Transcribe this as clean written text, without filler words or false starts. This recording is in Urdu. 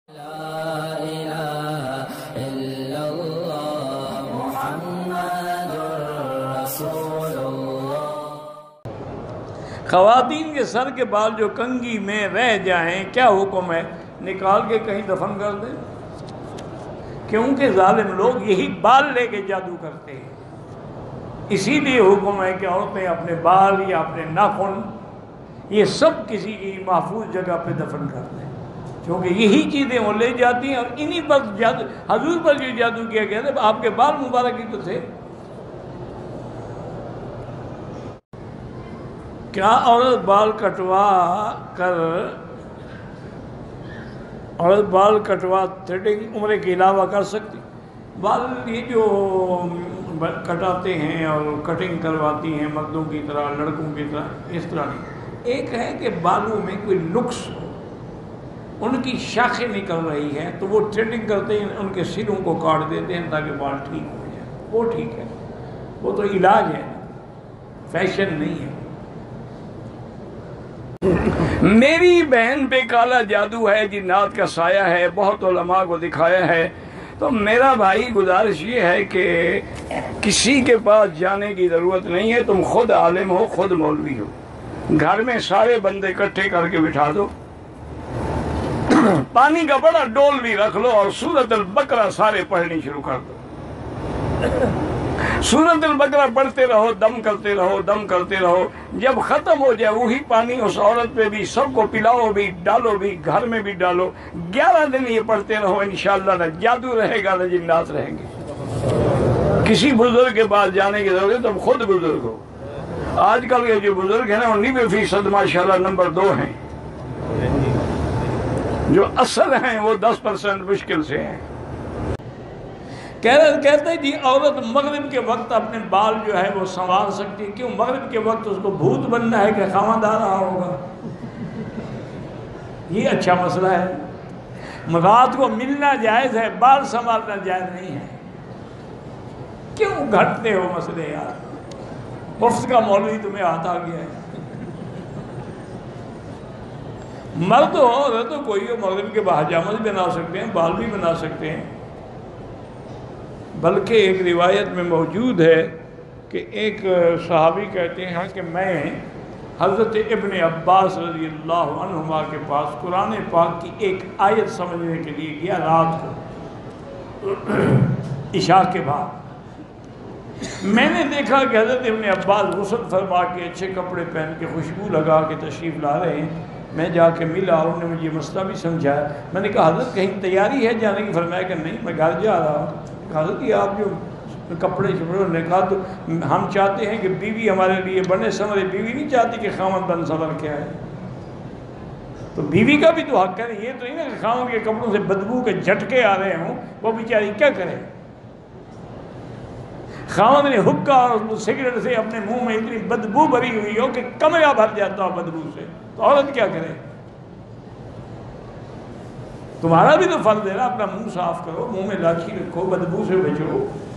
لا الہ الا اللہ محمد رسول اللہ۔ خواتین کے سر کے بال جو کنگھی میں رہ جائیں کیا حکم ہے؟ نکال کے کہیں دفن کر دیں، کیونکہ ظالم لوگ یہی بال لے کے جادو کرتے ہیں۔ اسی لیے حکم ہے کہ عورتیں اپنے بال یا اپنے ناخن یہ سب کسی کی محفوظ جگہ پہ دفن کر دیں، کیونکہ یہی چیزیں وہ لے جاتی ہیں اور انہی پر جادو، حضور پر جو جادو کیا گیا تھا آپ کے بال مبارک ہی تو تھے۔ کیا عورت بال کٹوا تھریڈنگ عمرے کے علاوہ کر سکتی؟ بال یہ جو کٹاتے ہیں اور کٹنگ کرواتی ہیں مردوں کی طرح لڑکوں کی طرح، اس طرح نہیں۔ ایک ہے کہ بالوں میں کوئی نقص ہو، ان کی شاخیں نکل رہی ہیں تو وہ تھریڈنگ کرتے ہیں، ان کے سروں کو کاٹ دیتے ہیں تاکہ بال ٹھیک ہو جائے، وہ ٹھیک ہے، وہ تو علاج ہے، فیشن نہیں ہے۔ میری بہن پہ کالا جادو ہے، جنات کا سایہ ہے، بہت علماء کو دکھایا ہے، تو میرا بھائی گزارش یہ ہے کہ کسی کے پاس جانے کی ضرورت نہیں ہے، تم خود عالم ہو، خود مولوی ہو، گھر میں سارے بندے اکٹھے کر کے بٹھا دو، پانی کا بڑا ڈول بھی رکھ لو اور سورۃ البقرہ سارے پڑھنی شروع کر دو، سورۃ البقرہ پڑھتے رہو، دم کرتے رہو، دم کرتے رہو، جب ختم ہو جائے وہی پانی اس عورت پہ بھی، سب کو پلاؤ بھی، ڈالو بھی، گھر میں بھی ڈالو، 11 دن یہ پڑھتے رہو، انشاءاللہ نہ جادو رہے گا نہ جنات رہیں گے۔ کسی بزرگ کے پاس جانے کی ضرورت ہے، تم خود بزرگ ہو۔ آج کل کے جو بزرگ ہیں نا 90% ماشاءاللہ نمبر 2 ہیں، جو اصل ہیں وہ 10% مشکل سے ہیں۔ کہتے جی عورت مغرب کے وقت اپنے بال جو ہے وہ سنوار سکتی ہے، کیوں؟ مغرب کے وقت اس کو بھوت بننا ہے کہ خامد آ رہا ہوگا؟ یہ اچھا مسئلہ ہے۔ رات کو ملنا جائز ہے، بال سنوارنا جائز نہیں ہے۔ کیوں گھٹتے ہو مسئلے یار؟ مفت کا مولوی تمہیں ہاتھ آ گیا ہے۔ مرد ہو عورت ہو کوئی ہو، مغرب کے پاجامہ بھی بنا سکتے ہیں، بال بھی بنا سکتے ہیں۔ بلکہ ایک روایت میں موجود ہے کہ ایک صحابی کہتے ہیں کہ میں حضرت ابن عباس رضی اللہ عنہما کے پاس قرآن پاک کی ایک آیت سمجھنے کے لیے گیا رات کو عشاء کے بعد۔ میں نے دیکھا کہ حضرت ابن عباس غسل فرما کے اچھے کپڑے پہن کے خوشبو لگا کے تشریف لا رہے ہیں۔ میں جا کے ملا اور انہوں نے مجھے مسئلہ بھی سمجھایا۔ میں نے کہا حضرت کہیں تیاری ہے جانے کی؟ فرمایا کہ نہیں، میں گھر جا رہا ہوں۔ حضرت یہ آپ جو کپڑے شپڑے نے کہا تو ہم چاہتے ہیں کہ بیوی ہمارے لیے بنے سنورے، بیوی نہیں چاہتی کہ خامد بن سنور کے آئے، تو بیوی کا بھی تو حق ہے۔ یہ تو نہیں نا کہ خامد کے کپڑوں سے بدبو کے جھٹکے آ رہے ہوں، وہ بیچاری کیا کرے؟ خامد نے حکا اور سگریٹ سے اپنے منہ میں اتنی بدبو بھری ہوئی ہو کہ کمرہ بھر جاتا ہو بدبو سے، تو عورت کیا کرے؟ تمہارا بھی تو فرض ہے نا، اپنا منہ صاف کرو، منہ میں لاٹھی رکھو، بدبو سے بچو۔